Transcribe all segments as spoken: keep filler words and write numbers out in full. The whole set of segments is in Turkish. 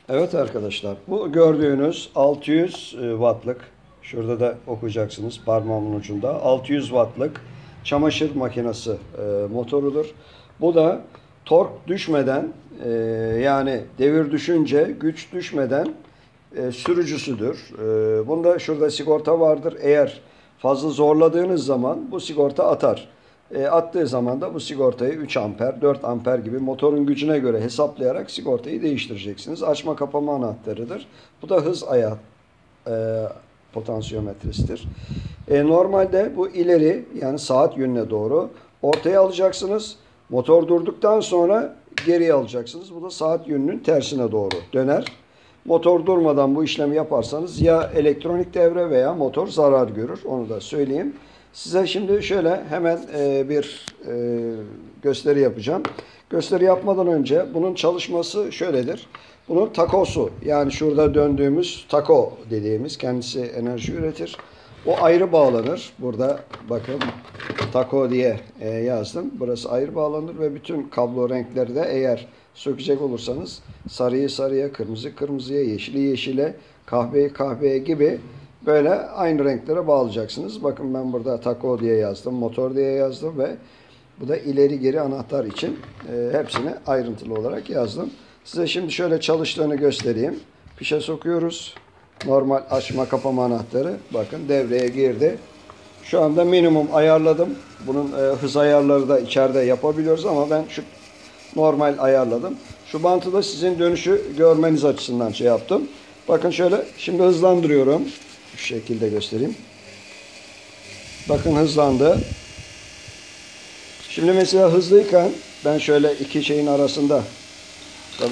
Evet arkadaşlar, bu gördüğünüz altı yüz wattlık, şurada da okuyacaksınız parmağımın ucunda, altı yüz wattlık çamaşır makinesi e, motorudur. Bu da tork düşmeden e, yani devir düşünce güç düşmeden e, sürücüsüdür. E, bunda şurada sigorta vardır. Eğer fazla zorladığınız zaman bu sigorta atar. E, attığı zaman da bu sigortayı üç amper, dört amper gibi motorun gücüne göre hesaplayarak sigortayı değiştireceksiniz. Açma kapama anahtarıdır. Bu da hız ayağı e, potansiyometresidir. E, normalde bu ileri, yani saat yönüne doğru ortaya alacaksınız. Motor durduktan sonra geriye alacaksınız. Bu da saat yönünün tersine doğru döner. Motor durmadan bu işlemi yaparsanız ya elektronik devre veya motor zarar görür. Onu da söyleyeyim. Size şimdi şöyle hemen e, bir e, gösteri yapacağım. Gösteri yapmadan önce bunun çalışması şöyledir. Bunun takosu, yani şurada döndüğümüz tako dediğimiz, kendisi enerji üretir. O ayrı bağlanır. Burada bakın tako diye e, yazdım. Burası ayrı bağlanır ve bütün kablo renkleri de eğer sökecek olursanız sarıyı sarıya, kırmızı kırmızıya, yeşili yeşile, kahveyi kahveye gibi böyle aynı renklere bağlayacaksınız. Bakın ben burada tako diye yazdım, motor diye yazdım ve bu da ileri geri anahtar için e, hepsini ayrıntılı olarak yazdım. Size şimdi şöyle çalıştığını göstereyim. Fişe sokuyoruz. Normal açma kapama anahtarı. Bakın devreye girdi. Şu anda minimum ayarladım. Bunun e, hız ayarları da içeride yapabiliyoruz ama ben şu normal ayarladım. Şu bantı da sizin dönüşü görmeniz açısından şey yaptım. Bakın şöyle şimdi hızlandırıyorum. Şu şekilde göstereyim. Bakın hızlandı. Şimdi mesela hızlıyken ben şöyle iki şeyin arasında, tabii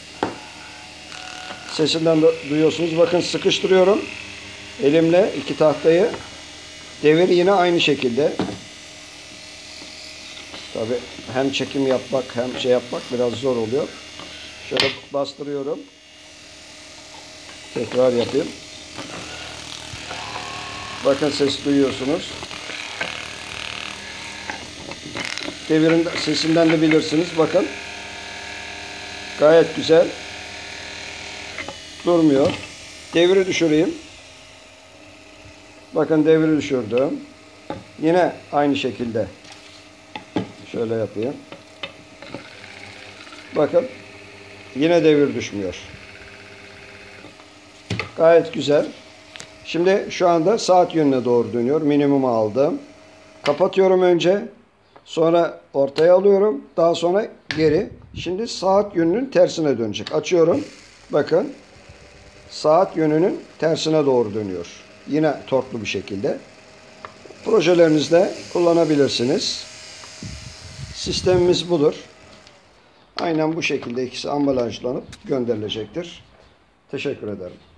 sesinden de duyuyorsunuz. Bakın sıkıştırıyorum elimle iki tahtayı. Devir yine aynı şekilde. Tabii hem çekim yapmak hem şey yapmak biraz zor oluyor. Şöyle bastırıyorum. Tekrar yapayım. Bakın ses duyuyorsunuz. Devirin sesinden de bilirsiniz. Bakın. Gayet güzel. Durmuyor. Deviri düşüreyim. Bakın deviri düşürdüm. Yine aynı şekilde. Şöyle yapayım. Bakın. Yine devir düşmüyor. Gayet güzel. Şimdi şu anda saat yönüne doğru dönüyor. Minimumu aldım. Kapatıyorum önce. Sonra ortaya alıyorum. Daha sonra geri. Şimdi saat yönünün tersine dönecek. Açıyorum. Bakın. Saat yönünün tersine doğru dönüyor. Yine torklu bir şekilde. Projelerinizde kullanabilirsiniz. Sistemimiz budur. Aynen bu şekilde ikisi ambalajlanıp gönderilecektir. Teşekkür ederim.